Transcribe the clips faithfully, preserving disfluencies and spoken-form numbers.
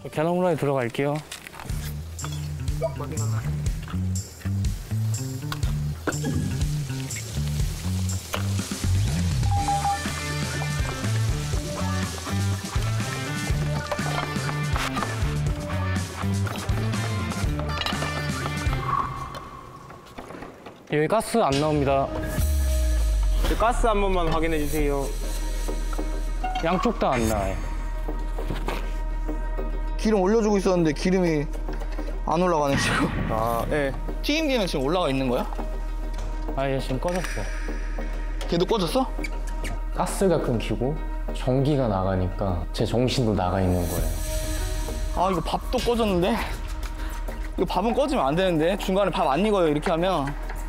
계란 후라이 들어갈게요. 여기 가스 안 나옵니다. 가스 한 번만 확인해 주세요. 양쪽 다 안 나와요. 기름 올려주고 있었는데 기름이 안 올라가네 지금. 아, 네. 튀김기는 지금 올라가 있는 거야? 아예 지금 꺼졌어. 걔도 꺼졌어? 가스가 끊기고 전기가 나가니까 제 정신도 나가 있는 거예요. 아 이거 밥도 꺼졌는데? 이거 밥은 꺼지면 안 되는데 중간에 밥 안 익어요 이렇게 하면.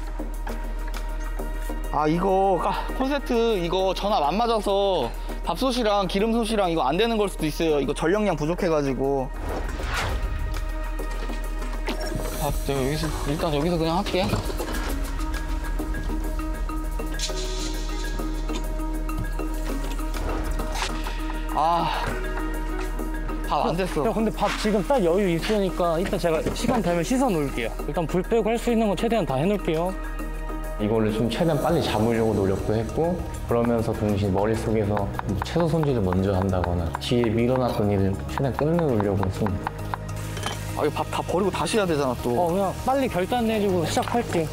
아 이거 까- 콘센트 이거 전압 안 맞아서 밥솥이랑 기름솥이랑 이거 안 되는 걸 수도 있어요. 이거 전력량 부족해가지고. 아 내가 여기서 일단 여기서 그냥 할게. 아 밥 안 됐어. 야, 근데 밥 지금 딱 여유 있으니까 이따 제가 시간 되면 씻어 놓을게요. 일단 불 빼고 할 수 있는 거 최대한 다 해놓을게요. 이거를 좀 최대한 빨리 잡으려고 노력도 했고, 그러면서 동시에 머릿속에서 뭐 채소 손질을 먼저 한다거나 뒤에 밀어놨던 일을 최대한 끝내놓으려고 했습니다. 아 이거 밥 다 버리고 다시 해야 되잖아 또. 어, 그냥 빨리 결단 내리고 시작할게.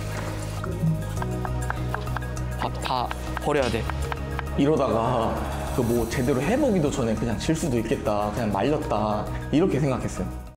밥 다 버려야 돼. 이러다가 그 뭐 제대로 해보기도 전에 그냥 질 수도 있겠다, 그냥 말렸다 이렇게 생각했어요.